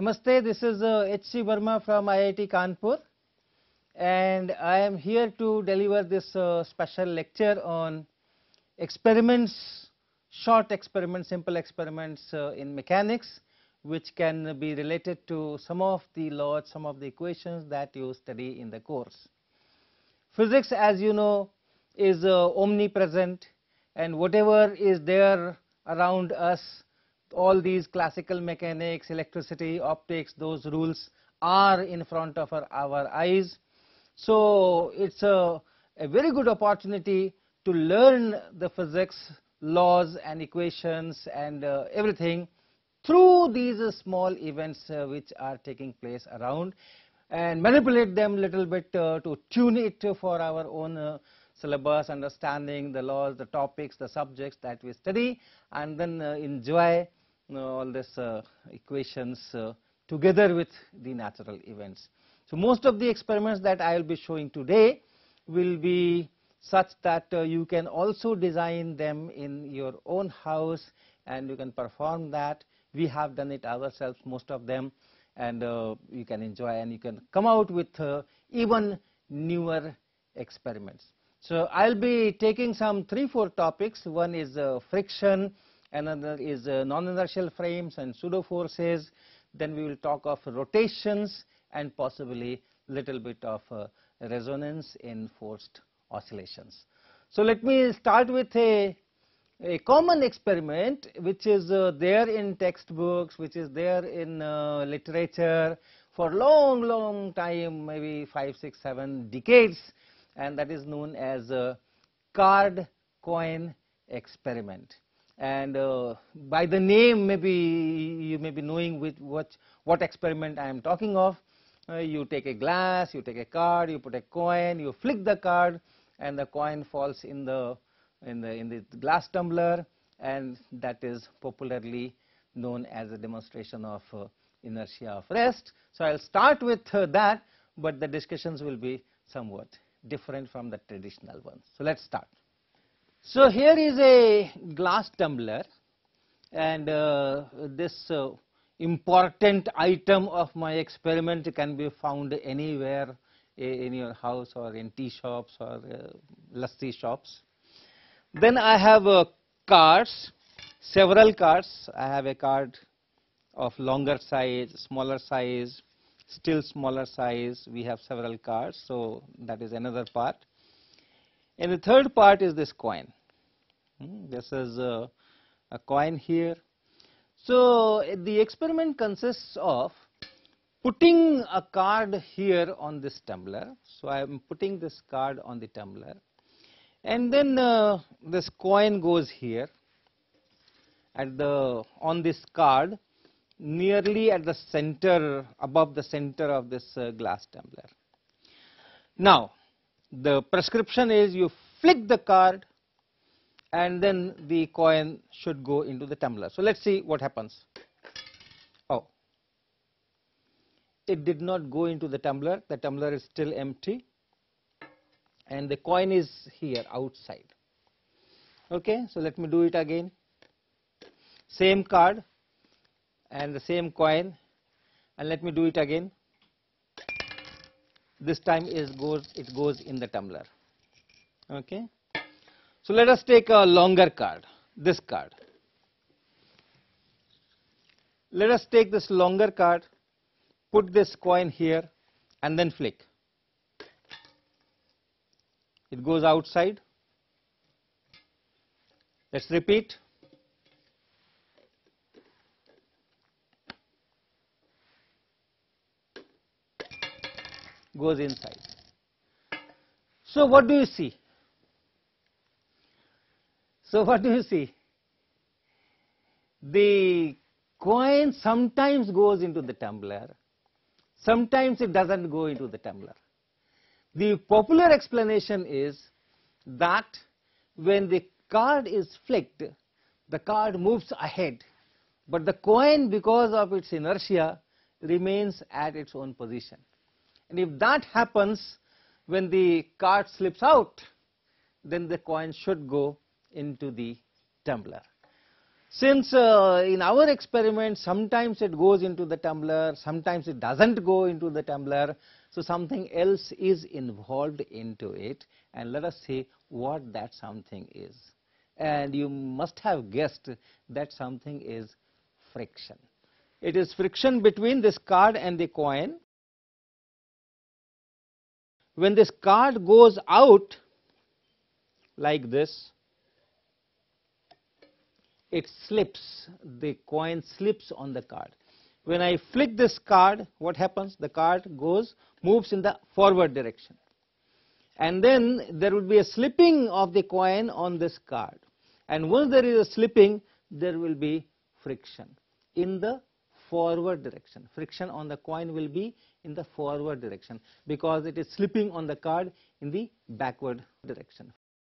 Namaste, this is H.C. Verma from IIT Kanpur, and I am here to deliver this special lecture on experiments, short experiments, simple experiments in mechanics, which can be related to some of the laws, some of the equations that you study in the course. Physics, as you know, is omnipresent, and whatever is there around us, all these classical mechanics, electricity, optics, those rules are in front of our eyes. So it's a very good opportunity to learn the physics, laws and equations and everything through these small events which are taking place around, and manipulate them little bit to tune it for our own syllabus, understanding the laws, the topics, the subjects that we study, and then enjoy all these equations together with the natural events. So most of the experiments that I will be showing today will be such that you can also design them in your own house and you can perform that. We have done it ourselves, most of them, and you can enjoy and you can come out with even newer experiments. So I'll be taking some 3-4 topics. One is friction, another is non-inertial frames and pseudo forces. Then we will talk of rotations and possibly little bit of resonance in forced oscillations. So let me start with a common experiment which is there in textbooks, which is there in literature for long time, maybe 5, 6, 7 decades, and that is known as a card-coin experiment. And by the name, maybe you may be knowing with what experiment I am talking of. You take a glass, you take a card, you put a coin, you flick the card, and the coin falls in the glass tumbler, and that is popularly known as a demonstration of inertia of rest. So I'll start with that, but the discussions will be somewhat different from the traditional ones. So let's start. So here is a glass tumbler, and this important item of my experiment can be found anywhere in your house or in tea shops or lassi shops. Then I have cards, several cards. I have a card of longer size, smaller size, still smaller size. We have several cards, so that is another part. And the third part is this coin. This is a coin here. So the experiment consists of putting a card here on this tumbler. So I am putting this card on the tumbler, and then this coin goes here on this card, nearly at the center, above the center of this glass tumbler. Now the prescription is you flick the card and then the coin should go into the tumbler. So let's see what happens. Oh, it did not go into the tumbler is still empty, and the coin is here outside. Okay, so let me do it again. Same card and the same coin, and let me do it again. This time it goes in the tumbler. Okay, so let us take a longer card, this card. Let us take this longer card, put this coin here and then flick. It goes outside. Let's repeat. Goes inside. So what do you see? So what do you see? The coin sometimes goes into the tumbler, sometimes it doesn't go into the tumbler. The popular explanation is that when the card is flicked, the card moves ahead, but the coin, because of its inertia, remains at its own position. And if that happens, when the card slips out, then the coin should go into the tumbler. Since in our experiment sometimes it goes into the tumbler, sometimes it doesn't go into the tumbler, so something else is involved into it, and let us see what that something is. And you must have guessed that something is friction. It is friction between this card and the coin. When this card goes out like this, it slips, the coin slips on the card. When I flick this card, what happens? The card moves in the forward direction. And then there will be a slipping of the coin on this card. And once there is a slipping, there will be friction in the forward direction. Friction on the coin will be in the forward direction because it is slipping on the card in the backward direction.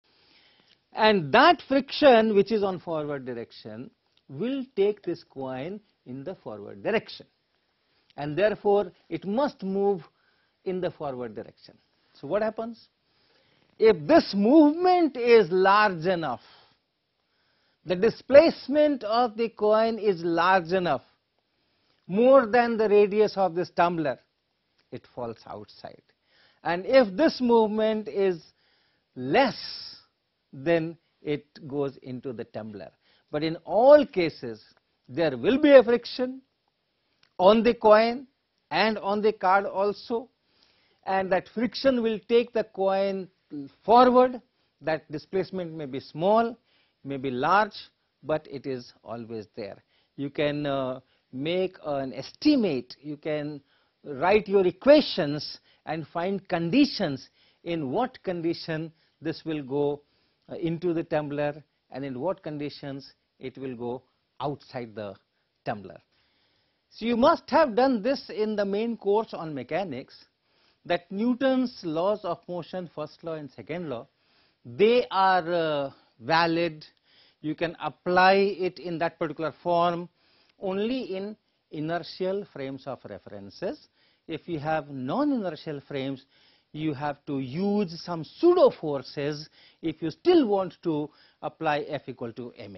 And that friction which is on forward direction will take this coin in the forward direction, and therefore it must move in the forward direction. So what happens? If this movement is large enough, the displacement of the coin is large enough, more than the radius of this tumbler, it falls outside. And if this movement is less, then it goes into the tumbler. But in all cases, there will be a friction on the coin and on the card also, and that friction will take the coin forward. That displacement may be small, may be large, but it is always there. You can make an estimate, you can write your equations and find conditions, in what condition this will go into the tumbler and in what conditions it will go outside the tumbler. So you must have done this in the main course on mechanics, that Newton's laws of motion, first law and second law, they are valid. You can apply it in that particular form only in inertial frames of references. If you have non-inertial frames, you have to use some pseudo forces if you still want to apply F equal to ma.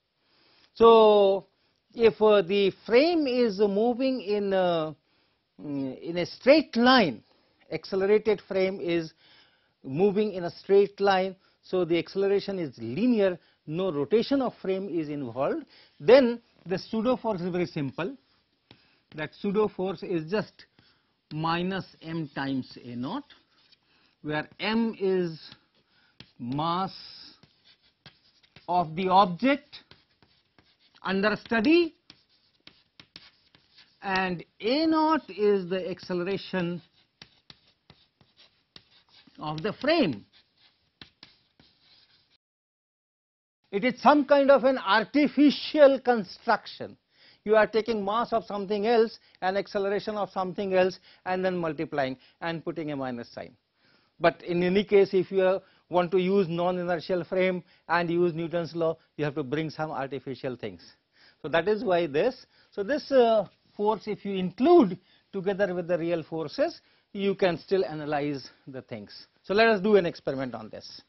So if the frame is moving in a straight line, accelerated frame is moving in a straight line, so the acceleration is linear, no rotation of frame is involved, then the pseudo force is very simple. That pseudo force is just minus m times a naught, where m is mass of the object under study and a naught is the acceleration of the frame. It is some kind of an artificial construction. You are taking mass of something else and acceleration of something else and then multiplying and putting a minus sign. But in any case, if you want to use non-inertial frame and use Newton's law, you have to bring some artificial things. So that is why this. So this force, if you include together with the real forces, you can still analyze the things. So let us do an experiment on this.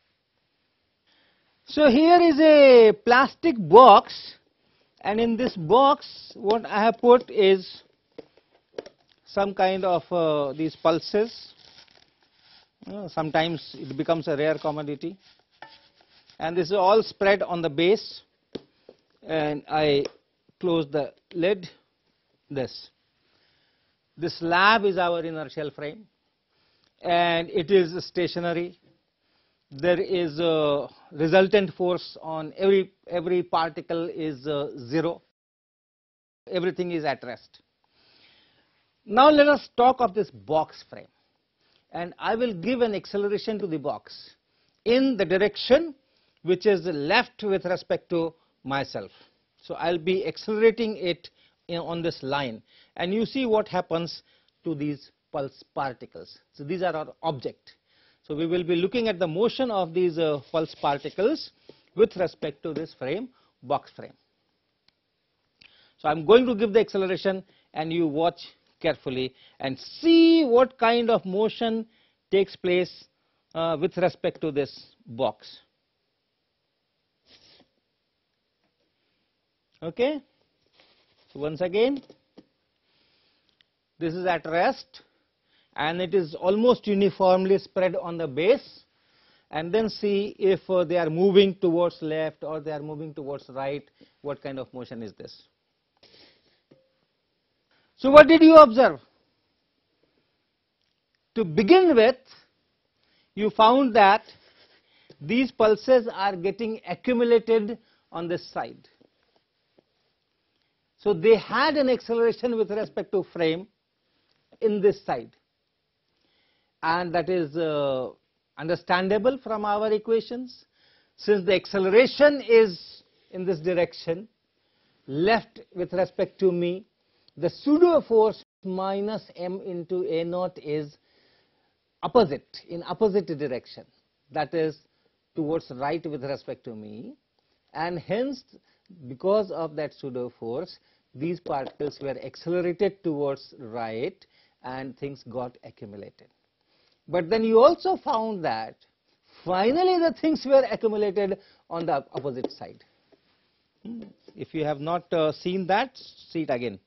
So here is a plastic box, and in this box what I have put is some kind of these pulses. Sometimes it becomes a rare commodity, and this is all spread on the base, and I close the lid. This slab is our inertial frame and it is stationary. There is a resultant force on every particle is 0. Everything is at rest. Now let us talk of this box frame, and I will give an acceleration to the box in the direction which is left with respect to myself. So I will be accelerating it on this line, and you see what happens to these pulse particles. So these are our object. So we will be looking at the motion of these pulse particles with respect to this frame, box frame. So I am going to give the acceleration, and you watch carefully and see what kind of motion takes place with respect to this box. Okay. So once again, this is at rest and it is almost uniformly spread on the base, and then see if they are moving towards left or they are moving towards right, what kind of motion is this. So what did you observe? To begin with, you found that these pulses are getting accumulated on this side. So they had an acceleration with respect to frame in this side, and that is understandable from our equations. Since the acceleration is in this direction, left with respect to me, the pseudo force minus m into a naught is opposite, in opposite direction, that is towards right with respect to me, and hence because of that pseudo force these particles were accelerated towards right and things got accumulated. But then you also found that finally the things were accumulated on the opposite side. If you have not seen that, see it again.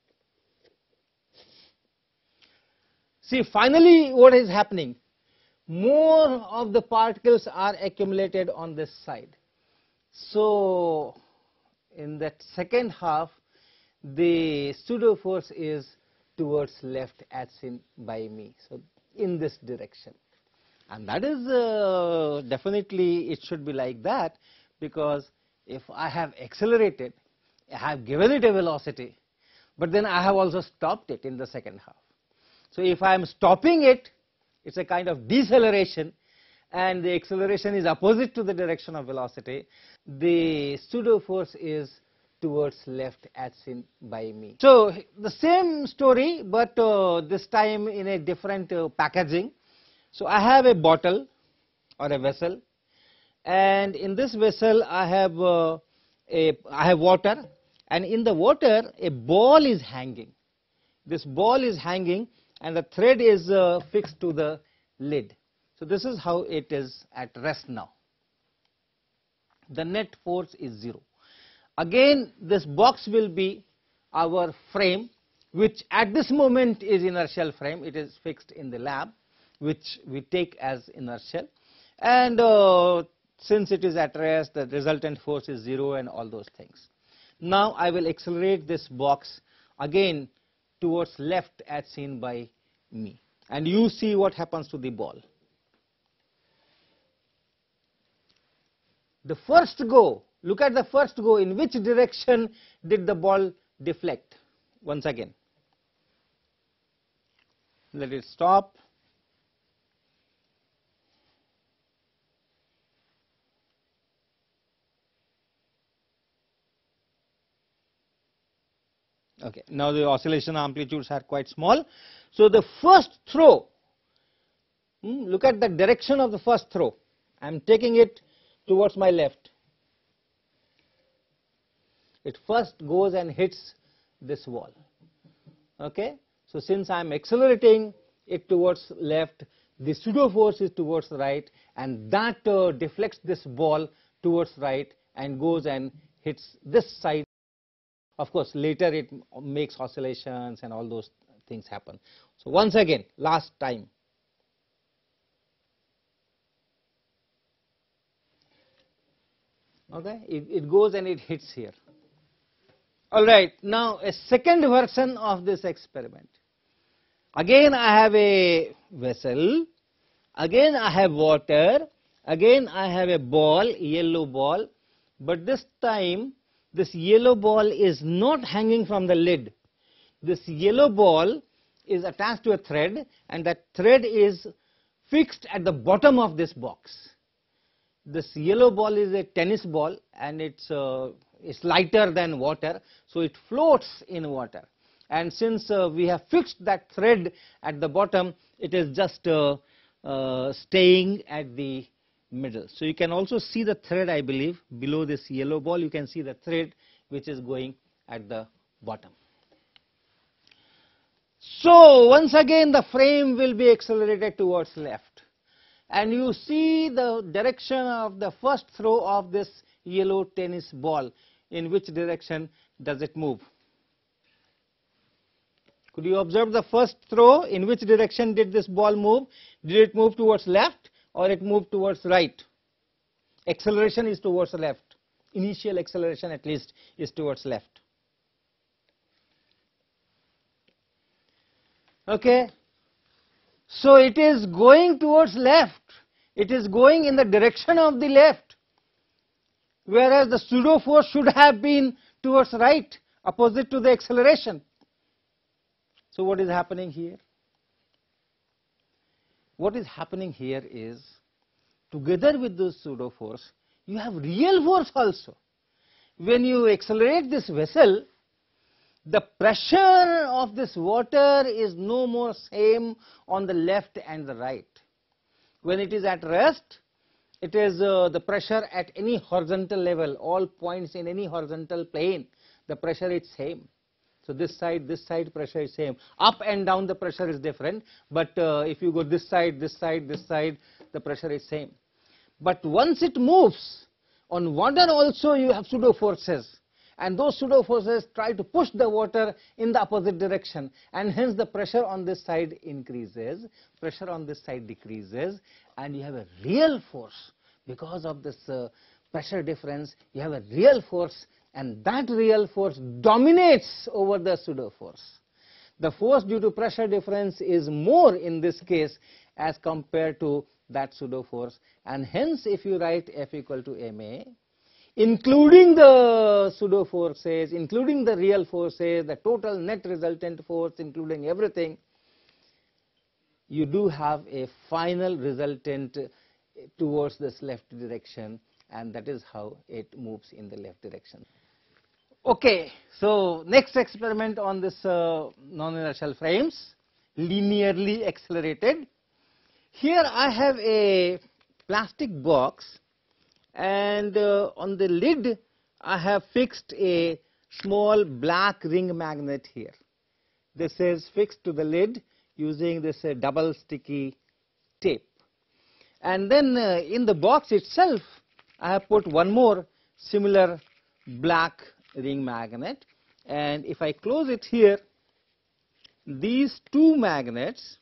See, finally what is happening? More of the particles are accumulated on this side. So in that second half, the pseudo force is towards left as seen by me, so in this direction. And that is definitely it should be like that, because if I have accelerated, I have given it a velocity, but then I have also stopped it in the second half. So if I am stopping it, it's a kind of deceleration, and the acceleration is opposite to the direction of velocity. The pseudo force is towards left as seen by me. So the same story, but this time in a different packaging. So I have a bottle or a vessel, and in this vessel I have water, and in the water a ball is hanging. This ball is hanging and the thread is fixed to the lid. So this is how it is at rest now. The net force is 0. Again, this box will be our frame, which at this moment is inertial frame. It is fixed in the lab, which we take as inertial, and since it is at rest, the resultant force is 0 and all those things. Now I will accelerate this box again towards left as seen by me, and you see what happens to the ball. The first go, look at the first go, in which direction did the ball deflect? Once again, let it stop. Okay, now the oscillation amplitudes are quite small. So the first throw, look at the direction of the first throw. I am taking it towards my left. It first goes and hits this wall. Okay, so since I am accelerating it towards left, the pseudo force is towards right, and that deflects this ball towards right and goes and hits this side. Of course, later it makes oscillations and all those things happen. So once again, last time. Okay, it goes and it hits here. All right, now a second version of this experiment. Again I have a vessel, again I have water, again I have a ball, yellow ball, but this time this yellow ball is not hanging from the lid. This yellow ball is attached to a thread, and that thread is fixed at the bottom of this box. This yellow ball is a tennis ball, and it's lighter than water, so it floats in water. And since we have fixed that thread at the bottom, it is just staying at the middle. So you can also see the thread, I believe, below this yellow ball. You can see the thread which is going at the bottom. So once again the frame will be accelerated towards left, and you see the direction of the first throw of this yellow tennis ball. in which direction does it move? Could you observe the first throw? In which direction did this ball move? Did it move towards left or it moved towards right? Acceleration is towards left. Initial acceleration at least is towards left. Okay. So it is going towards left. It is going in the direction of the left, whereas the pseudo force should have been towards right, opposite to the acceleration. So what is happening here? What is happening here is, together with the pseudo force, you have real force also. When you accelerate this vessel, the pressure of this water is no more same on the left and the right. When it is at rest, it is the pressure at any horizontal level, all points in any horizontal plane, the pressure is same. So this side pressure is same. Up and down the pressure is different, but if you go this side, the pressure is same. But once it moves, on water also you have pseudo forces, and those pseudo forces try to push the water in the opposite direction, and hence the pressure on this side increases, pressure on this side decreases, and you have a real force. Because of this pressure difference, you have a real force, and that real force dominates over the pseudo force. The force due to pressure difference is more in this case as compared to that pseudo force, and hence if you write F equal to ma, including the pseudo forces, including the real forces, the total net resultant force, including everything, you do have a final resultant towards this left direction, and that is how it moves in the left direction. Okay, so next experiment on this non-inertial frames, linearly accelerated. Here I have a plastic box, and on the lid I have fixed a small black ring magnet here. This is fixed to the lid using this double sticky tape. And then in the box itself I have put one more similar black ring magnet, and if I close it here, these two magnets,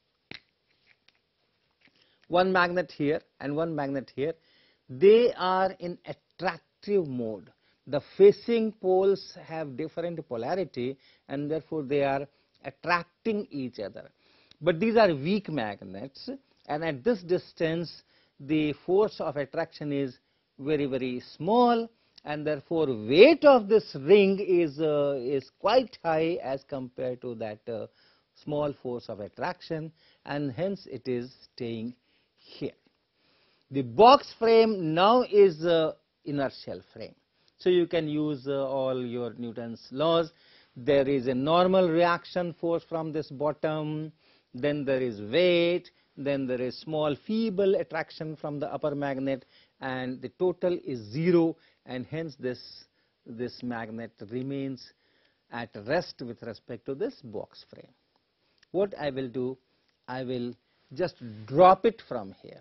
one magnet here and one magnet here, they are in attractive mode. The facing poles have different polarity, and therefore they are attracting each other. But these are weak magnets, and at this distance the force of attraction is very, very small, and therefore weight of this ring is quite high as compared to that small force of attraction, and hence it is staying here. The box frame now is inertial frame. So you can use all your Newton's laws. There is a normal reaction force from this bottom, then there is weight, then there is small feeble attraction from the upper magnet, and the total is 0, and hence this magnet remains at rest with respect to this box frame. What I will do, I will just drop it from here.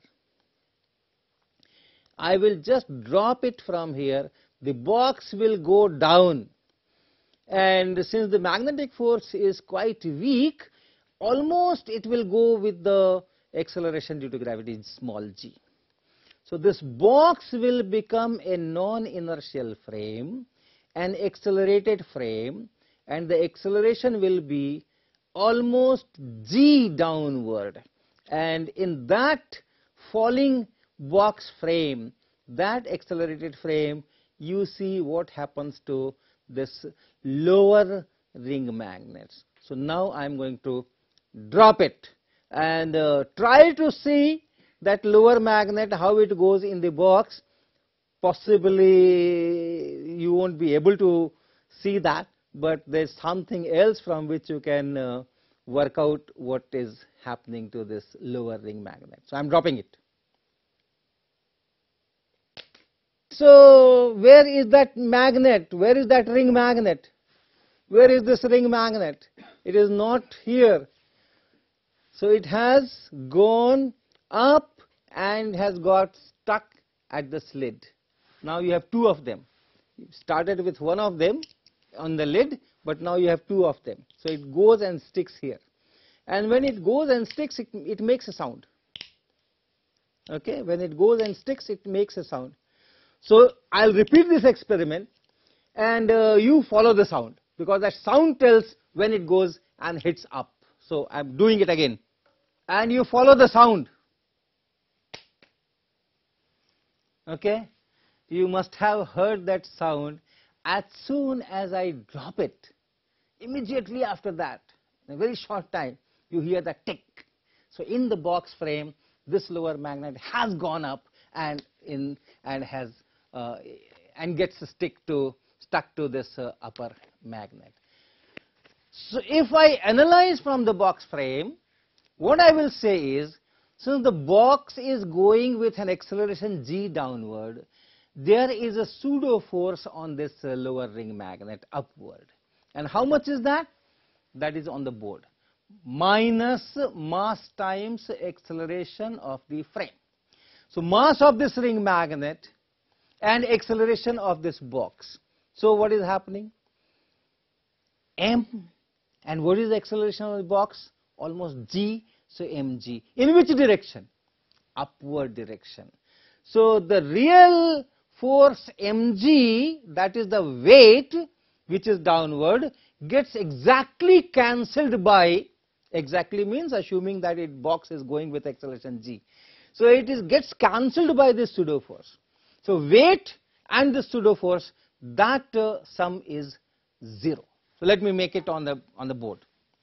I will just drop it from here. The box will go down, and since the magnetic force is quite weak, almost it will go with the acceleration due to gravity small g. So this box will become a non-inertial frame, an accelerated frame, and the acceleration will be almost g downward, and in that falling box frame, that accelerated frame, you see what happens to this lower ring magnets. So now I am going to drop it and try to see that lower magnet, how it goes in the box. Possibly you won't be able to see that, but there's something else from which you can work out what is happening to this lower ring magnet. So I'm dropping it. So where is that magnet? Where is that ring magnet? Where is this ring magnet? It is not here. So it has gone up and has got stuck at this lid. Now you have two of them. You started with one of them on the lid, but now you have two of them. So it goes and sticks here. And when it goes and sticks, it makes a sound. Okay, when it goes and sticks, it makes a sound. So I'll repeat this experiment, and you follow the sound, because that sound tells when it goes and hits up. So I'm doing it again, and you follow the sound. Okay, you must have heard that sound as soon as I drop it. Immediately after that, in a very short time, you hear the tick. So in the box frame, this lower magnet has gone up and gets stuck to this upper magnet. So if I analyze from the box frame, what I will say is, since the box is going with an acceleration g downward, there is a pseudo force on this lower ring magnet upward. And how much is that? That is on the board. Minus mass times acceleration of the frame. So mass of this ring magnet and acceleration of this box. So what is happening? M. And what is the acceleration of the box? Almost g. So mg. In which direction? Upward direction. So the real force mg, that is the weight which is downward, gets exactly cancelled by, exactly means assuming that it box is going with acceleration g. So it gets cancelled by this pseudo force. So weight and the pseudo force, that sum is 0. So let me make it on the board.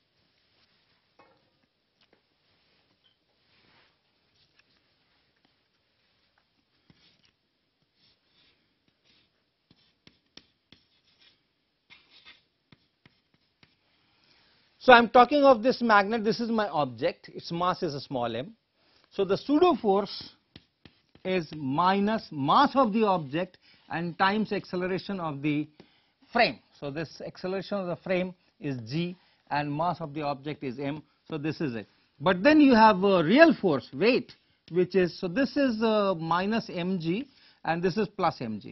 So I am talking of this magnet. This is my object. Its mass is a small m. So the pseudo force is minus mass of the object and times acceleration of the frame. So this acceleration of the frame is g and mass of the object is m. So this is it. But then you have a real force, weight, which is, so this is minus mg and this is plus mg.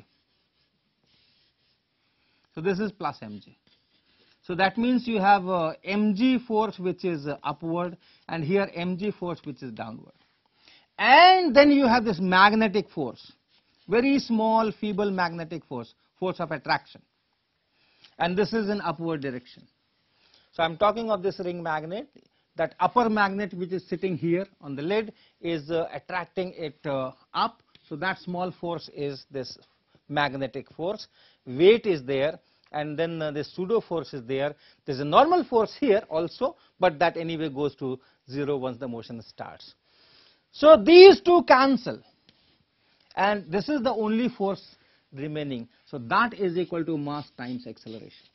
So this is plus mg. So that means you have mg force which is upward, and here mg force which is downward. And then you have this magnetic force, very small feeble magnetic force, force of attraction. And this is in upward direction. So I am talking of this ring magnet. That upper magnet which is sitting here on the lid is attracting it up. So that small force is this magnetic force. Weight is there. And then the pseudo force is there. There is a normal force here also, but that anyway goes to 0 once the motion starts. So these two cancel, and this is the only force remaining. So that is equal to mass times acceleration.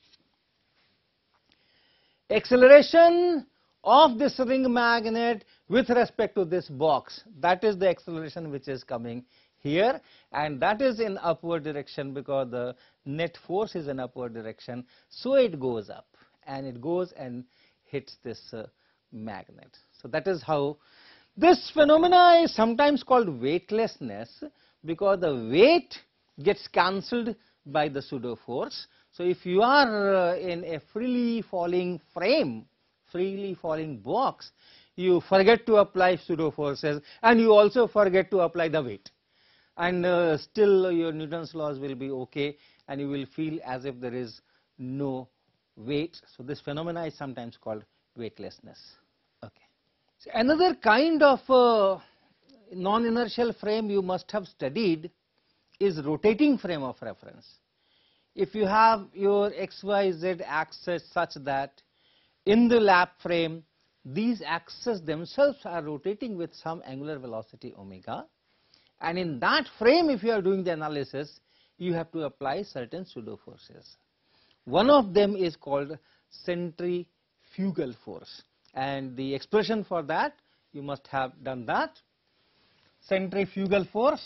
Acceleration of this ring magnet with respect to this box, that is the acceleration which is coming here, and that is in upward direction because the net force is in upward direction. So it goes up and it goes and hits this magnet. So that is how this phenomena is sometimes called weightlessness, because the weight gets cancelled by the pseudo force. So if you are in a freely falling frame, freely falling box, you forget to apply pseudo forces and you also forget to apply the weight. And still your Newton's laws will be okay, and you will feel as if there is no weight. So this phenomena is sometimes called weightlessness. Okay. So another kind of non-inertial frame you must have studied is rotating frame of reference. If you have your XYZ axis such that in the lap frame these axes themselves are rotating with some angular velocity omega, and in that frame if you are doing the analysis, you have to apply certain pseudo forces. One of them is called centrifugal force, and the expression for that you must have done that. Centrifugal force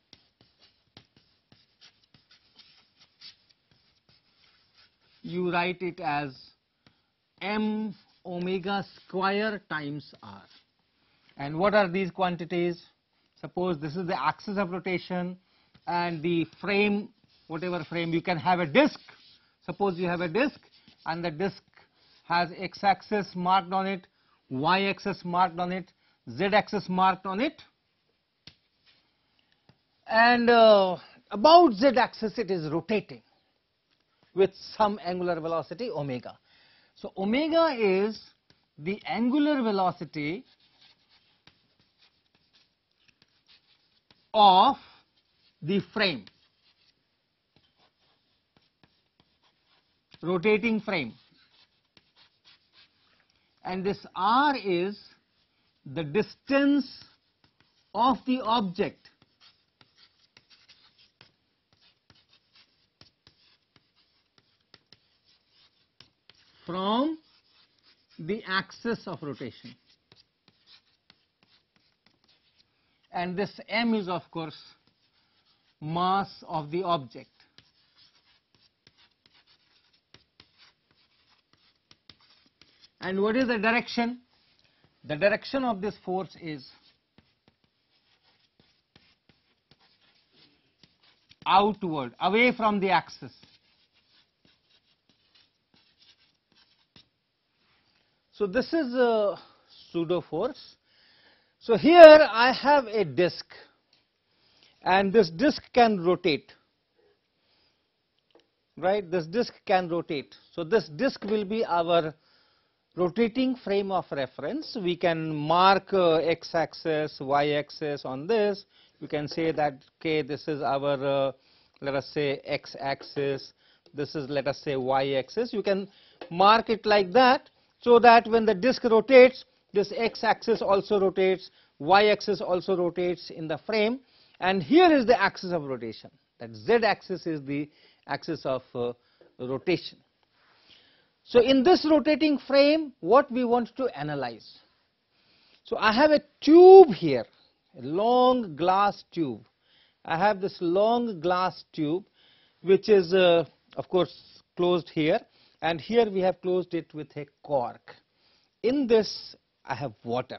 you write it as m omega square times r. And what are these quantities? Suppose this is the axis of rotation and the frame whatever frame. You can have a disk. Suppose you have a disk and the disk has x-axis marked on it, y-axis marked on it, z-axis marked on it, and about z-axis it is rotating with some angular velocity omega. So omega is the angular velocity of the frame, rotating frame, and this r is the distance of the object from the axis of rotation, and this m is of course mass of the object. And what is the direction? The direction of this force is outward, away from the axis. So this is a pseudo force. So here I have a disk, and this disk can rotate, right? This disk can rotate. So this disk will be our rotating frame of reference. We can mark x-axis, y-axis on this. We can say that, okay, this is our let us say x-axis, this is let us say y-axis. You can mark it like that, so that when the disk rotates, this x-axis also rotates, y-axis also rotates in the frame, and here is the axis of rotation. That z-axis is the axis of rotation. So in this rotating frame, what we want to analyze? So I have a tube here, a long glass tube. I have this long glass tube which is of course closed here, and here we have closed it with a cork. In this I have water,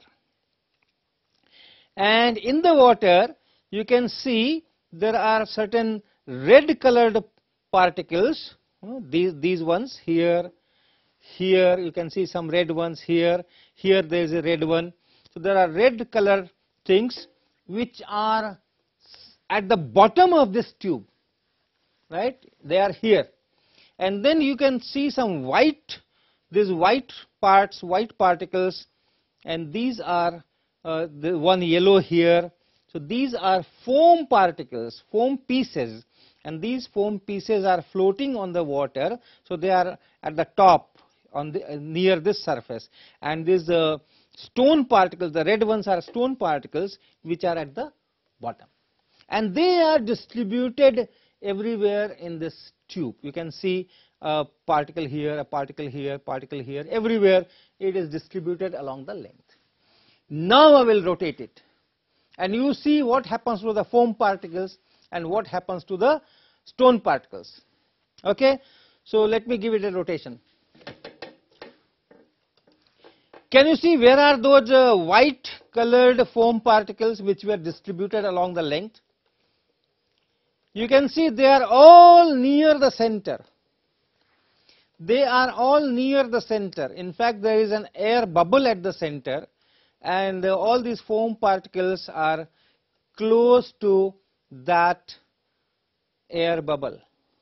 and in the water you can see there are certain red colored particles, these ones here. Here you can see some red ones here, here there is a red one. So there are red color things which are at the bottom of this tube, right? They are here. And then you can see some white, these white parts, white particles, and these are the one yellow here. So these are foam particles, foam pieces, and these foam pieces are floating on the water. So they are at the top, on the near this surface, and these stone particles, the red ones are stone particles which are at the bottom, and they are distributed everywhere in this tube. You can see a particle here, a particle here, particle here, everywhere it is distributed along the length. Now I will rotate it, and you see what happens to the foam particles and what happens to the stone particles. Okay, so let me give it a rotation. Can you see where are those white colored foam particles which were distributed along the length? You can see they are all near the center. They are all near the center. In fact, there is an air bubble at the center, and all these foam particles are close to that air bubble.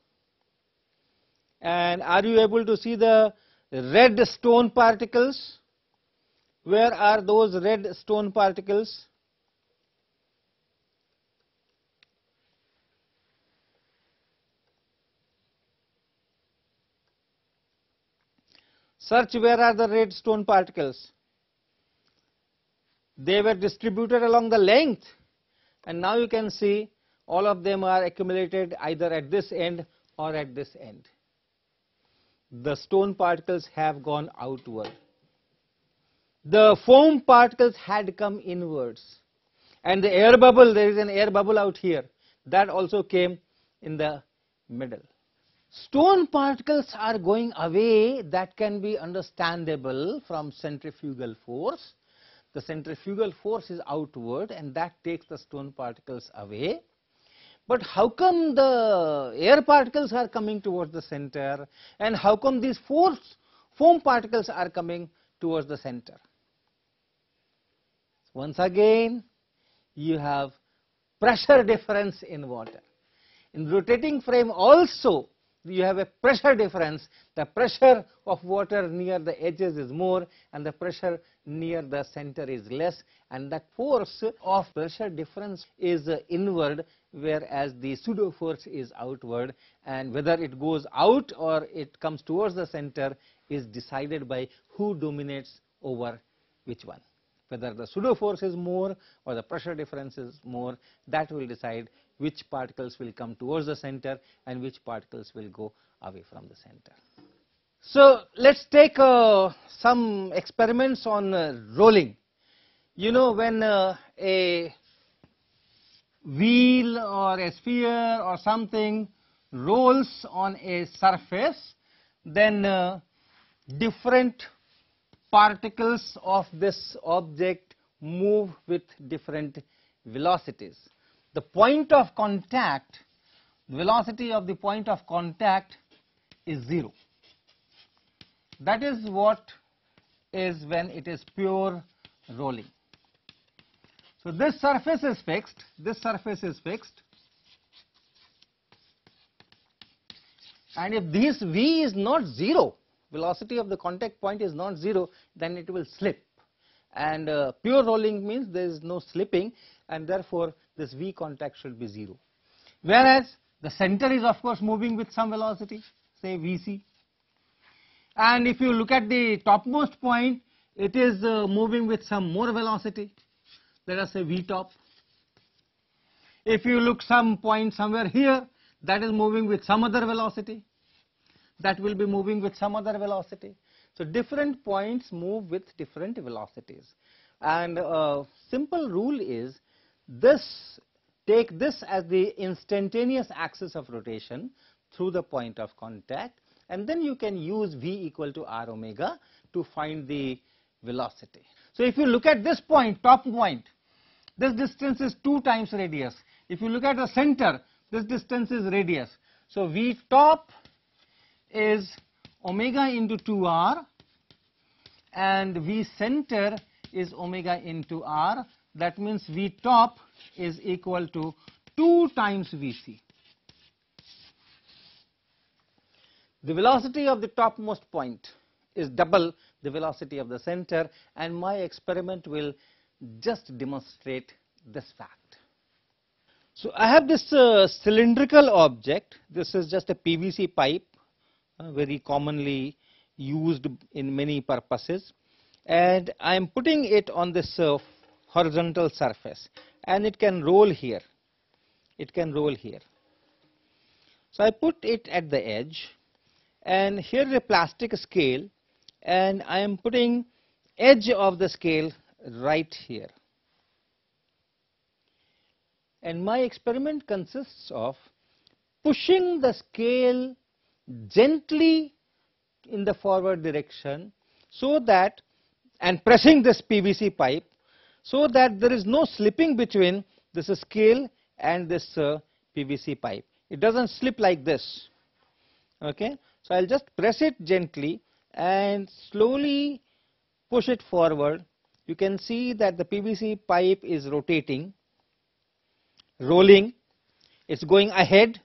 And are you able to see the red stone particles? Where are those red stone particles? Search where are the red stone particles. They were distributed along the length, and now you can see all of them are accumulated either at this end or at this end. The stone particles have gone outward. The foam particles had come inwards, and the air bubble, there is an air bubble out here, that also came in the middle. Stone particles are going away, that can be understandable from centrifugal force. The centrifugal force is outward, and that takes the stone particles away. But how come the air particles are coming towards the center, and how come these foam particles are coming towards the center? Once again, you have pressure difference in water. In rotating frame also, you have a pressure difference. The pressure of water near the edges is more, and the pressure near the center is less, and that force of pressure difference is inward, whereas the pseudo force is outward, and whether it goes out or it comes towards the center is decided by who dominates over which one. Whether the pseudo force is more or the pressure difference is more, that will decide which particles will come towards the center and which particles will go away from the center. So let's take some experiments on rolling. You know, when a wheel or a sphere or something rolls on a surface, then different particles of this object move with different velocities. The point of contact, velocity of the point of contact is 0. That is what is when it is pure rolling. So this surface is fixed, this surface is fixed, and if this V is not 0, velocity of the contact point is not 0, then it will slip, and pure rolling means there is no slipping, and therefore this V contact should be 0. Whereas the center is of course moving with some velocity, say Vc, and if you look at the topmost point, it is moving with some more velocity, let us say V top. If you look some point somewhere here, that is moving with some other velocity, that will be moving with some other velocity. So different points move with different velocities, and a simple rule is this, take this as the instantaneous axis of rotation through the point of contact, and then you can use V equal to R omega to find the velocity. So if you look at this point, top point, this distance is 2 times radius. If you look at the center, this distance is radius. So V top is omega into 2r, and V center is omega into r. That means V top is equal to 2 times Vc. The velocity of the topmost point is double the velocity of the center, and my experiment will just demonstrate this fact. So I have this cylindrical object. This is just a PVC pipe, very commonly used in many purposes, and I am putting it on this horizontal surface, and it can roll here. It can roll here. So I put it at the edge, and here is a plastic scale, and I am putting edge of the scale right here. And my experiment consists of pushing the scale gently in the forward direction, so that, and pressing this PVC pipe, so that there is no slipping between this scale and this PVC pipe. It doesn't slip like this. Okay, so I'll just press it gently and slowly push it forward. You can see that the PVC pipe is rotating, rolling, it's going ahead,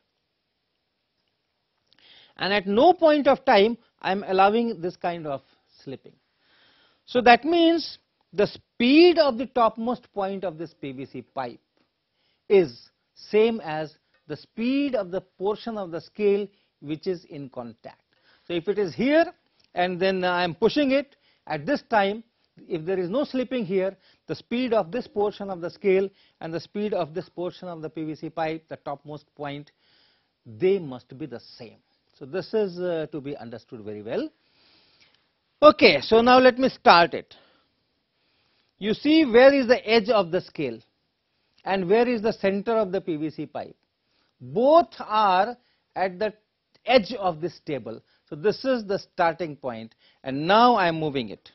and at no point of time I am allowing this kind of slipping. So that means the speed of the topmost point of this PVC pipe is same as the speed of the portion of the scale which is in contact. So if it is here and then I am pushing it, at this time, if there is no slipping here, the speed of this portion of the scale and the speed of this portion of the PVC pipe, the topmost point, they must be the same. So this is to be understood very well. Okay, so now let me start it. You see where is the edge of the scale and where is the center of the PVC pipe. Both are at the edge of this table. So this is the starting point, and now I am moving it.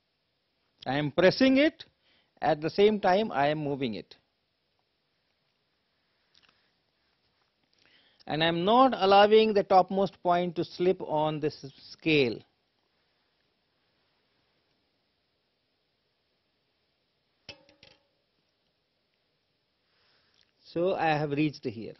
I am pressing it, at the same time I am moving it. and I am not allowing the topmost point to slip on this scale. So I have reached here.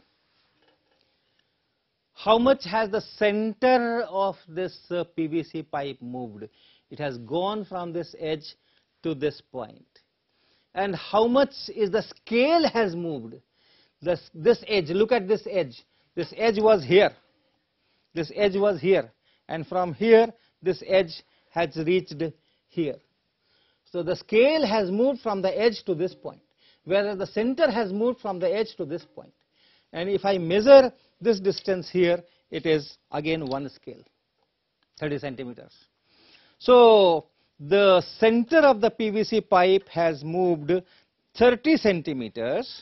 How much has the center of this PVC pipe moved? It has gone from this edge to this point. And how much is the scale has moved? This edge, look at this edge. This edge was here. This edge was here. And from here, this edge has reached here. So the scale has moved from the edge to this point, whereas the center has moved from the edge to this point. And if I measure this distance here, it is again one scale, 30 centimeters. So the center of the PVC pipe has moved 30 centimeters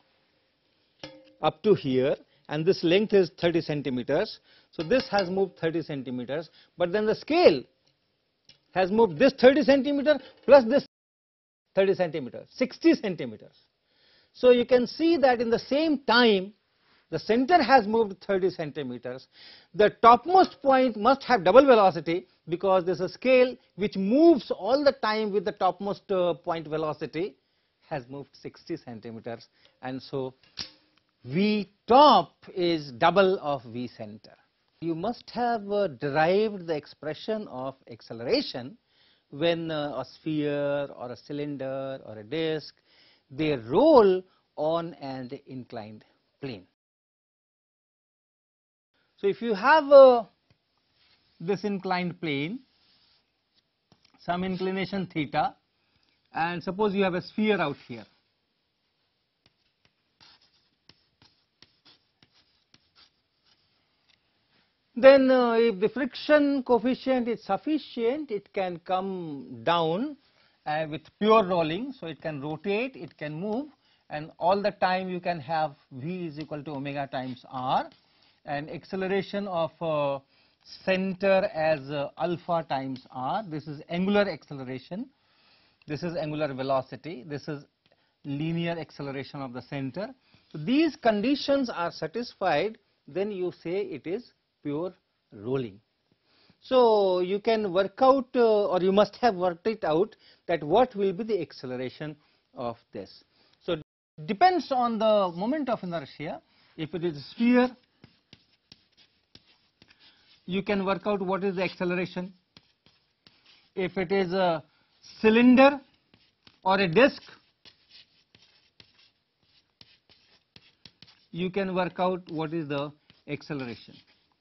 up to here, and this length is 30 centimeters. So this has moved 30 centimeters, but then the scale has moved this 30 centimeter plus this 30 centimeters, 60 centimeters. So you can see that in the same time, the center has moved 30 centimeters. The topmost point must have double velocity, because there is a scale which moves all the time with the topmost point velocity, has moved 60 centimeters. And so V top is double of V center. You must have derived the expression of acceleration when a sphere or a cylinder or a disc, they roll on an inclined plane. So if you have this inclined plane, some inclination theta, and suppose you have a sphere out here. Then if the friction coefficient is sufficient, it can come down with pure rolling. So it can rotate, it can move, and all the time you can have V is equal to omega times R, and acceleration of center as alpha times R. This is angular acceleration, this is angular velocity, this is linear acceleration of the center. So these conditions are satisfied, then you say it is pure rolling. So you can work out or you must have worked it out that what will be the acceleration of this. So it depends on the moment of inertia. If it is a sphere, you can work out what is the acceleration. If it is a cylinder or a disc, you can work out what is the acceleration.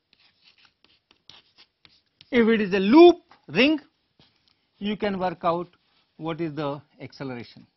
If it is a loop ring, you can work out what is the acceleration.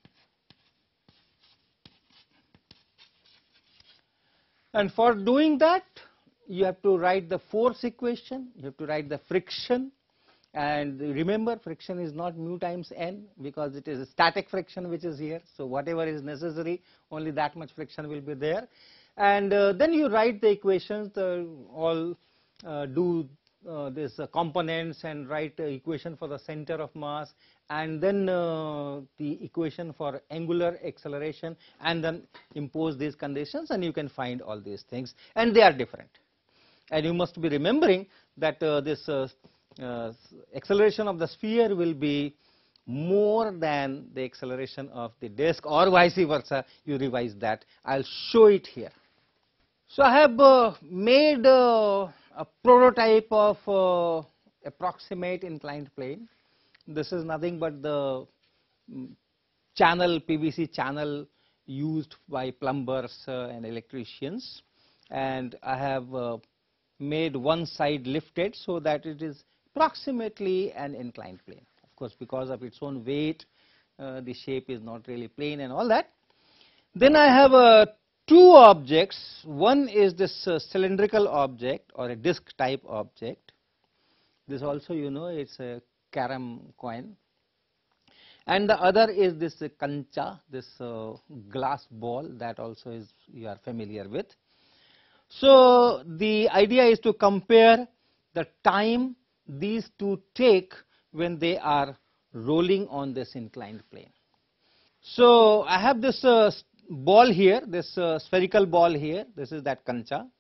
And for doing that, you have to write the force equation, you have to write the friction, and remember, friction is not mu times n, because it is a static friction which is here. So whatever is necessary, only that much friction will be there. And then you write the equations, all do this components, and write the equation for the center of mass, and then the equation for angular acceleration, and then impose these conditions, and you can find all these things, and they are different. And you must be remembering that this acceleration of the sphere will be more than the acceleration of the disk, or vice versa. You revise that. I will show it here. So I have made a prototype of approximate inclined plane. This is nothing but the channel, PVC channel used by plumbers and electricians, and I have made one side lifted so that it is approximately an inclined plane. Of course, because of its own weight, the shape is not really plane and all that. Then I have two objects. One is this cylindrical object or a disc type object. This also, you know, it's a carom coin. And the other is this kancha, this glass ball, that also is you are familiar with. So the idea is to compare the time these two take when they are rolling on this inclined plane. So I have this ball here, this spherical ball here, this is that kancha,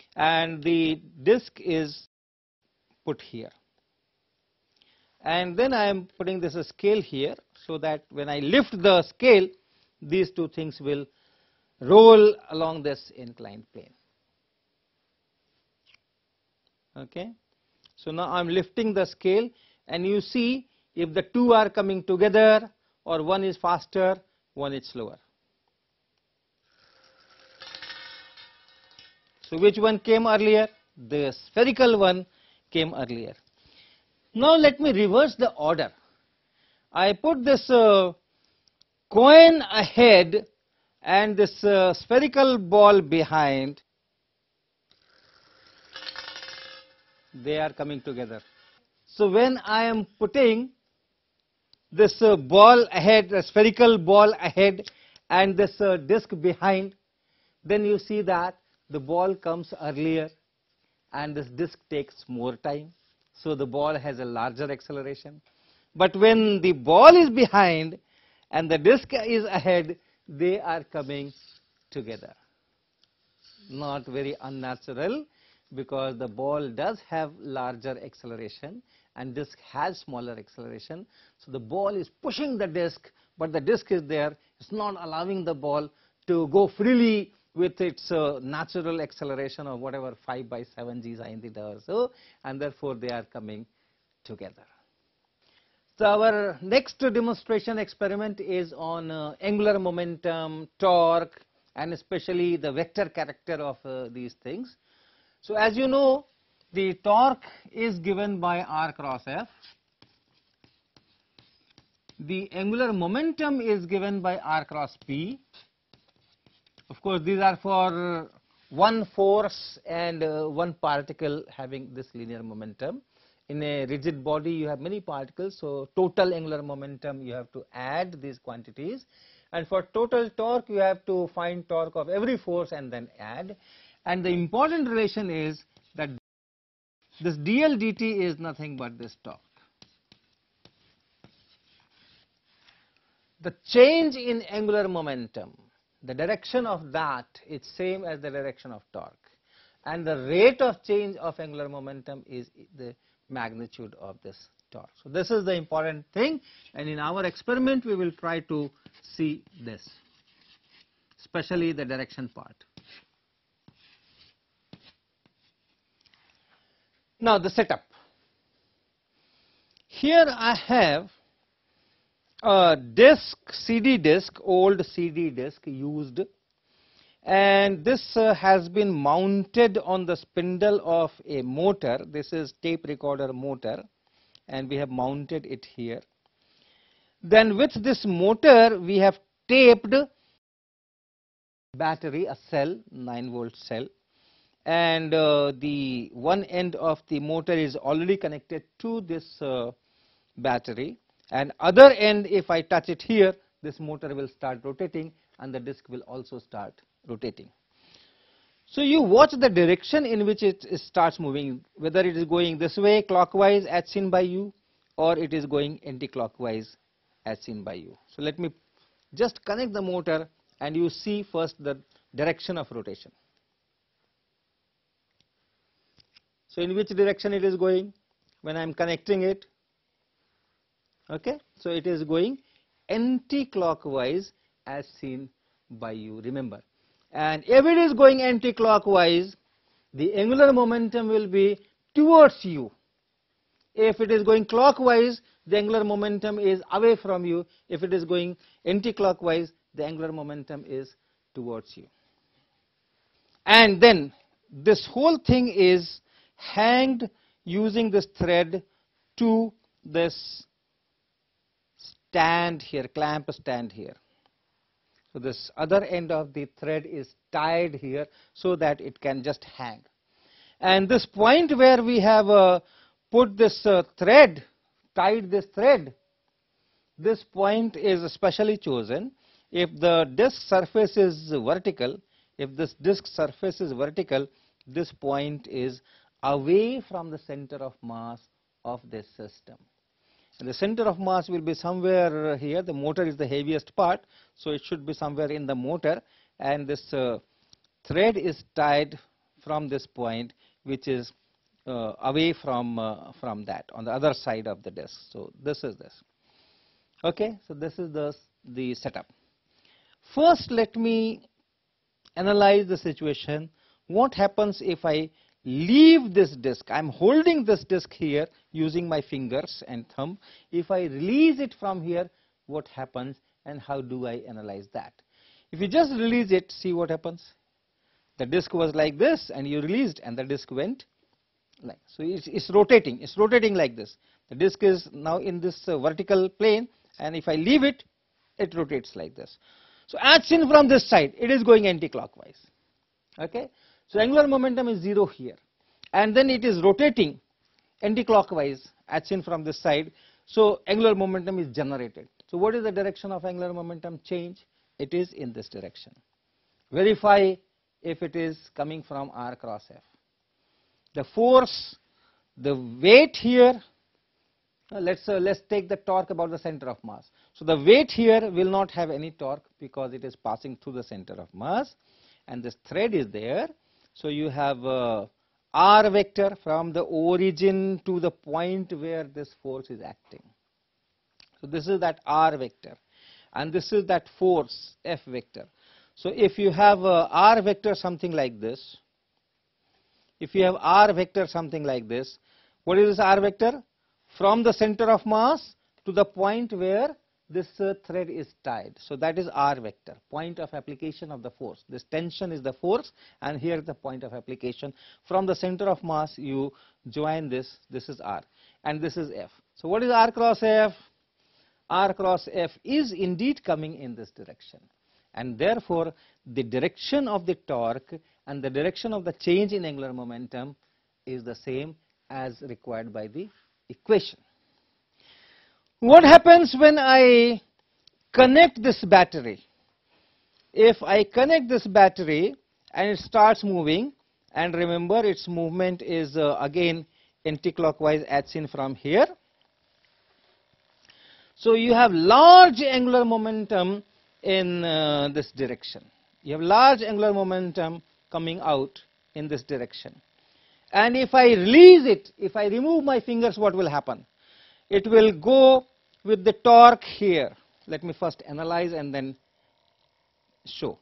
and the disc is put here. And then I am putting this scale here, so that when I lift the scale, these two things will roll along this inclined plane. Okay. So now I am lifting the scale, and you see if the two are coming together, or one is faster, one is slower. So which one came earlier? The spherical one came earlier. Now let me reverse the order. I put this coin ahead and this spherical ball behind. They are coming together. So when I am putting this ball ahead, the spherical ball ahead, and this disc behind, then you see that the ball comes earlier and this disc takes more time. So the ball has a larger acceleration. But when the ball is behind and the disc is ahead, they are coming together. Not very unnatural, because the ball does have larger acceleration and disc has smaller acceleration. So the ball is pushing the disc, but the disc is there. It's not allowing the ball to go freely with its natural acceleration of whatever 5/7 g sin theta or so, and therefore they are coming together. So our next demonstration experiment is on angular momentum, torque, and especially the vector character of these things. So as you know, the torque is given by r cross f. The angular momentum is given by r cross p. Of course, these are for one force and one particle having this linear momentum. In a rigid body, you have many particles, so total angular momentum, you have to add these quantities. And for total torque, you have to find torque of every force and then add. And the important relation is that this dl dt is nothing but this torque. The change in angular momentum, the direction of that is same as the direction of torque, and the rate of change of angular momentum is the magnitude of this torque. So this is the important thing, and in our experiment we will try to see this, especially the direction part. Now the setup. Here I have a disc, CD disc, old CD disc used, and this has been mounted on the spindle of a motor. This is tape recorder motor, and we have mounted it here. Then with this motor we have taped battery, a cell, 9-volt cell, and the one end of the motor is already connected to this battery, and other end, if I touch it here, this motor will start rotating and the disc will also start rotating. So you watch the direction in which it starts moving, whether it is going this way clockwise as seen by you, or it is going anti-clockwise as seen by you. So let me just connect the motor and you see first the direction of rotation. So in which direction it is going when I am connecting it? Okay, so it is going anti-clockwise as seen by you, remember. And if it is going anti-clockwise, the angular momentum will be towards you. If it is going clockwise, the angular momentum is away from you. If it is going anti-clockwise, the angular momentum is towards you. And then this whole thing is hanged using this thread to this stand here, clamp stand here. So this other end of the thread is tied here so that it can just hang. And this point where we have put this thread, tied this thread, this point is specially chosen. If the disc surface is vertical, if this disc surface is vertical, this point is away from the center of mass of this system. And the center of mass will be somewhere here. The motor is the heaviest part, so it should be somewhere in the motor, and this thread is tied from this point, which is away from that, on the other side of the disk. So this is this. Okay, so this is the setup. First, let me analyze the situation. What happens if I leave this disk? I'm holding this disk here using my fingers and thumb. If I release it from here, what happens and how do I analyze that? If you just release it, see what happens. The disk was like this and you released and the disk went like so. It's rotating like this. The disk is now in this vertical plane, and if I leave it, it rotates like this. So as seen from this side, it is going anti-clockwise. Okay, so angular momentum is 0 here, and then it is rotating anti-clockwise as seen from this side. So angular momentum is generated. So what is the direction of angular momentum change? It is in this direction. Verify if it is coming from r cross f. The force, the weight here, let's take the torque about the center of mass. So the weight here will not have any torque because it is passing through the center of mass, and this thread is there. So you have r vector from the origin to the point where this force is acting. So this is that r vector, and this is that force f vector. So if you have r vector something like this, if you have r vector something like this, what is this r vector? From the center of mass to the point where this thread is tied. So that is r vector, point of application of the force. This tension is the force, and here is the point of application. From the center of mass you join this is r, and this is f. So what is r cross f? R cross f is indeed coming in this direction, and therefore the direction of the torque and the direction of the change in angular momentum is the same as required by the equation. What happens when I connect this battery? If I connect this battery and it starts moving, and remember its movement is again anti-clockwise as seen from here. So you have large angular momentum in this direction. You have large angular momentum coming out in this direction. And if I release it, if I remove my fingers, what will happen? It will go with the torque here. Let me first analyze and then show.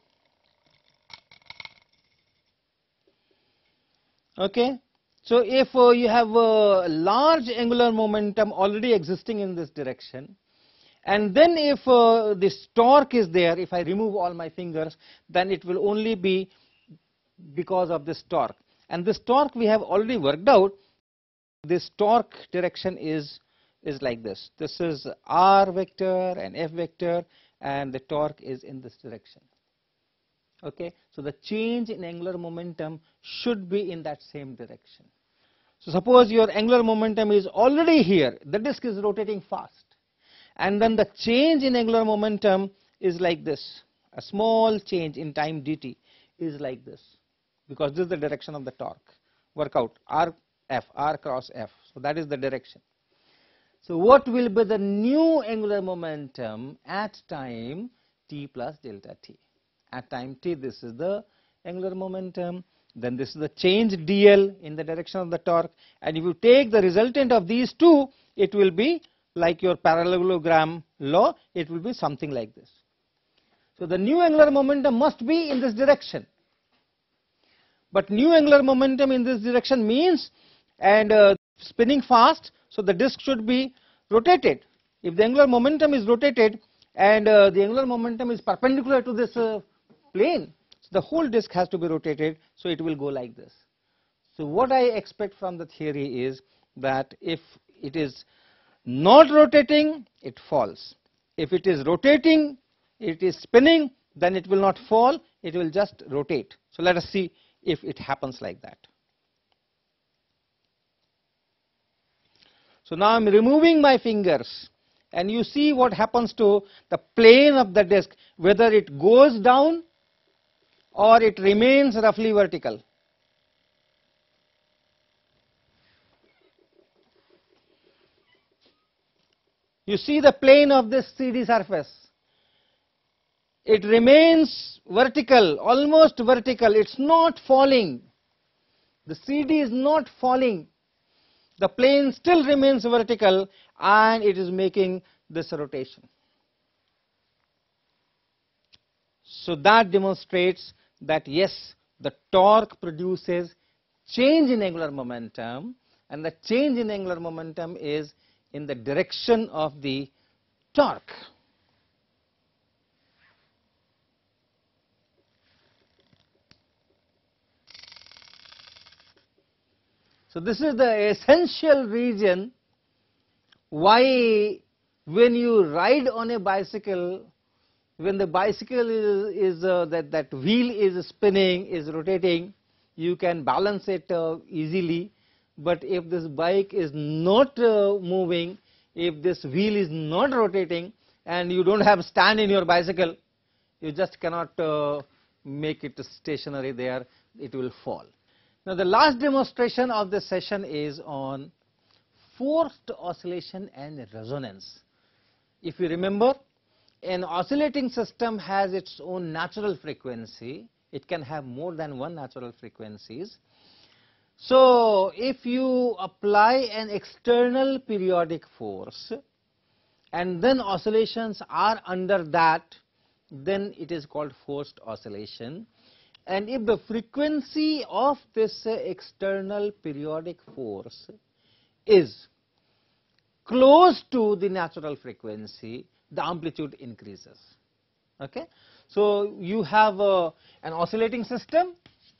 Okay. So if you have a large angular momentum already existing in this direction, and then if this torque is there, if I remove all my fingers, then it will only be because of this torque. And this torque we have already worked out. This torque direction is like this. This is r vector and f vector, and the torque is in this direction. Okay, so the change in angular momentum should be in that same direction. So suppose your angular momentum is already here, the disk is rotating fast, and then the change in angular momentum is like this. A small change in time dt is like this, because this is the direction of the torque. Work out r cross f. So that is the direction. So what will be the new angular momentum at time t plus delta t? At time t, this is the angular momentum, then this is the change dl in the direction of the torque, and if you take the resultant of these two, it will be like your parallelogram law, it will be something like this. So the new angular momentum must be in this direction. But new angular momentum in this direction means, and spinning fast, so the disk should be rotated. If the angular momentum is rotated and the angular momentum is perpendicular to this plane, so the whole disk has to be rotated, so it will go like this. So what I expect from the theory is that if it is not rotating, it falls. If it is rotating, it is spinning, then it will not fall, it will just rotate. So let us see if it happens like that. So now I am removing my fingers, and you see what happens to the plane of the disk, whether it goes down or it remains roughly vertical. You see the plane of this 3D surface. It remains vertical, almost vertical, it's not falling. The CD is not falling. The plane still remains vertical and it is making this rotation. So that demonstrates that yes, the torque produces change in angular momentum, and the change in angular momentum is in the direction of the torque. So this is the essential reason why when you ride on a bicycle, when the bicycle is that wheel is spinning, is rotating, you can balance it easily. But if this bike is not moving, if this wheel is not rotating, and you don't have stand in your bicycle, you just cannot make it stationary there, it will fall. Now the last demonstration of this session is on forced oscillation and resonance. If you remember, an oscillating system has its own natural frequency. It can have more than one natural frequencies. So if you apply an external periodic force and then oscillations are under that, then it is called forced oscillation. And if the frequency of this external periodic force is close to the natural frequency, the amplitude increases. Okay? So you have an oscillating system,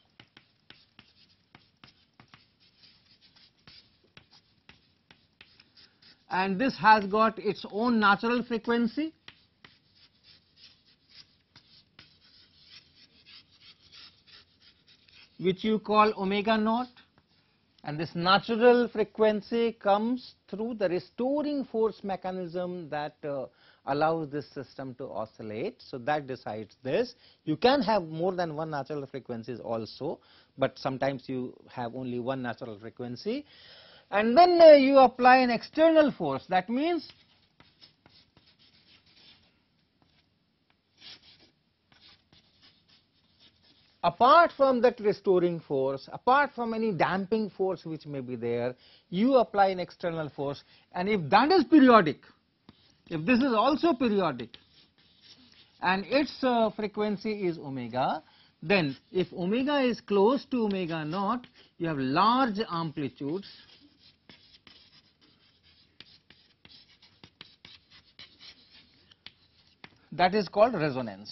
and this has got its own natural frequency. Which you call omega naught, and this natural frequency comes through the restoring force mechanism that allows this system to oscillate. So that decides this. You can have more than one natural frequencies also, but sometimes you have only one natural frequency. And then you apply an external force. That means apart from that restoring force, apart from any damping force which may be there, you apply an external force, and if that is periodic, if this is also periodic and its frequency is omega, then if omega is close to omega naught, you have large amplitudes that is called resonance.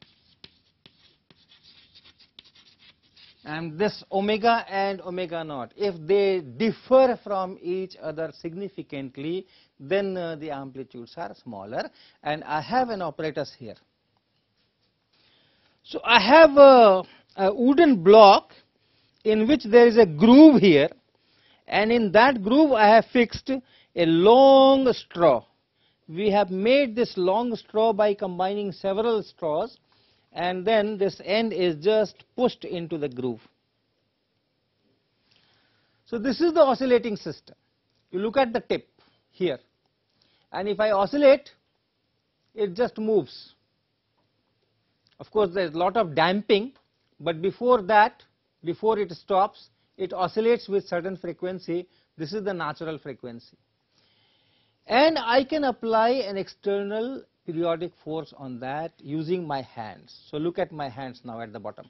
And this omega and omega naught, if they differ from each other significantly, then the amplitudes are smaller. And I have an apparatus here. So I have a wooden block in which there is a groove here, and in that groove I have fixed a long straw. We have made this long straw by combining several straws, and then this end is just pushed into the groove. So this is the oscillating system. You look at the tip here, and if I oscillate, it just moves. Of course, there is a lot of damping, but before that, before it stops, it oscillates with certain frequency. This is the natural frequency. And I can apply an external periodic force on that using my hands. So look at my hands now at the bottom.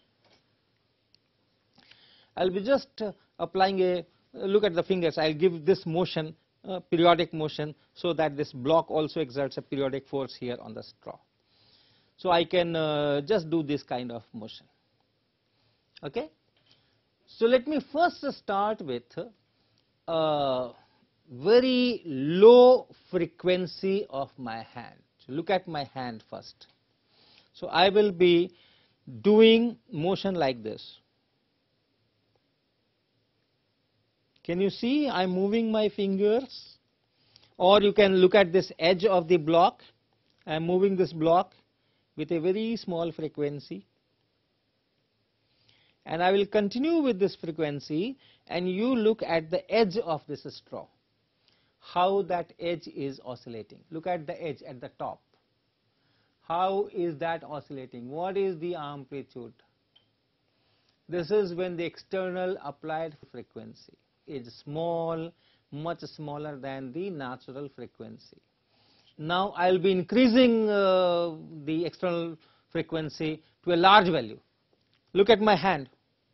I will be just applying a, look at the fingers, I will give this motion, periodic motion, so that this block also exerts a periodic force here on the straw. So I can just do this kind of motion. Okay? So let me first start with very low frequency of my hand. Look at my hand first. So I will be doing motion like this. Can you see I am moving my fingers? Or you can look at this edge of the block. I am moving this block with a very small frequency. And I will continue with this frequency, and you look at the edge of this straw. How that edge is oscillating. Look at the edge at the top. How is that oscillating? What is the amplitude? This is when the external applied frequency is small, much smaller than the natural frequency. Now I will be increasing the external frequency to a large value. Look at my hand.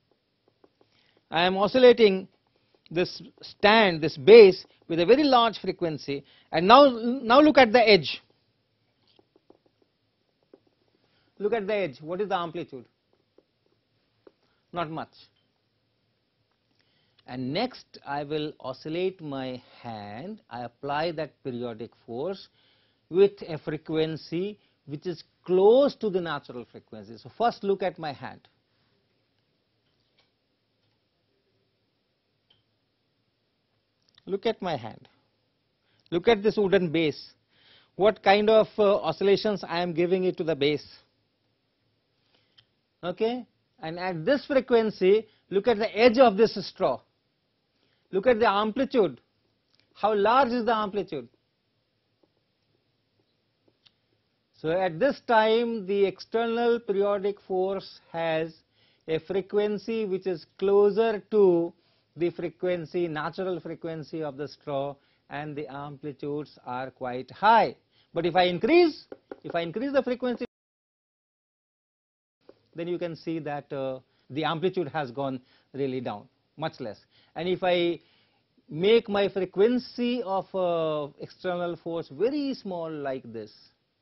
I am oscillating this stand, this base, with a very large frequency, and now look at the edge. Look at the edge. What is the amplitude? Not much. And next I will oscillate my hand. I apply that periodic force with a frequency which is close to the natural frequency. So first look at my hand. Look at my hand. Look at this wooden base. What kind of oscillations I am giving it to the base. Okay? And at this frequency, look at the edge of this straw. Look at the amplitude. How large is the amplitude? So at this time, the external periodic force has a frequency which is closer to the frequency, natural frequency of the straw, and the amplitudes are quite high. But if I increase the frequency, then you can see that the amplitude has gone really down, much less. And if I make my frequency of external force very small like this,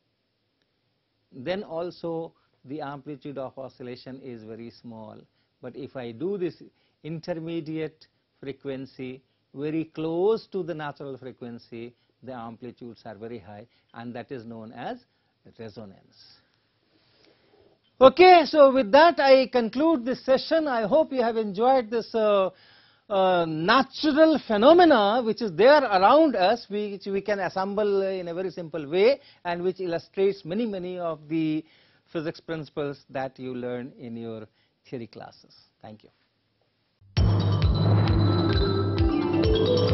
then also the amplitude of oscillation is very small. But if I do this intermediate frequency very close to the natural frequency, the amplitudes are very high, and that is known as resonance. Okay, so with that I conclude this session. I hope you have enjoyed this natural phenomena which is there around us, which we can assemble in a very simple way, and which illustrates many of the physics principles that you learn in your theory classes. Thank you.